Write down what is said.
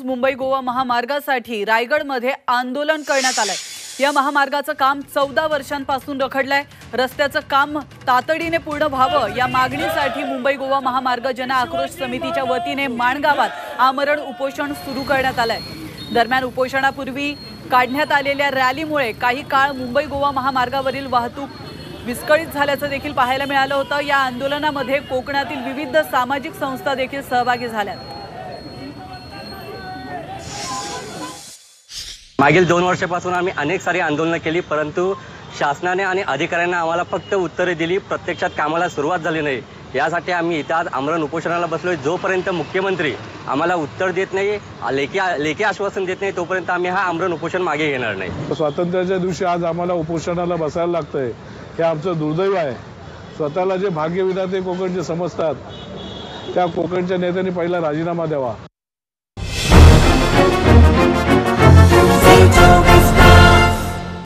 मुंबई गोवा महामार्गासाठी रायगडमध्ये आंदोलन करण्यात आलंय। या महामार्गाचं काम 14 वर्षांपासून रखडलंय। रस्त्याचं काम तातडीने पूर्ण व्हावं या मागणीसाठी मुंबई गोवा महामार्ग जन आक्रोश समितीच्या वतीने माणगावात आमरण उपोषण सुरू करण्यात आलंय। दरम्यान उपोषणापूर्वी काढण्यात आलेल्या रॅलीमुळे काही काळ मुंबई गोवा महामार्गावरील वाहतूक विस्कळीत झाल्याचं देखील पाहायला मिळालं होतं। या आंदोलनामध्ये कोकणातील विविध सामाजिक संस्था देखील सहभागी झाल्यात। मागील 2 वर्षापासून आम्ही अनेक सारी आंदोलनं केली, परंतु शासनाने आणि अधिकाऱ्यांना आम्हाला फक्त उत्तरे दिली, प्रत्यक्षात कामाला सुरुवात झाली नाही। यासाठी आम्ही इथं आज आमरण उपोषणाला बसलोय। जोपर्यंत मुख्यमंत्री आम्हाला उत्तर देत नाही, लेखी आश्वासन देत नाही, तोपर्यंत आम्ही हा आमरण उपोषण मागे घेणार नाही। स्वातंत्र्याच्या दिवशी आज आम्हाला उपोषणाला बसायला लागतंय, हे आमचं दुर्दैव आहे। स्वतःला जे भाग्यविधाते कोकणचे समजतात त्या कोकणच्या नेत्यांनी पहिला राजीनामा द्यावा।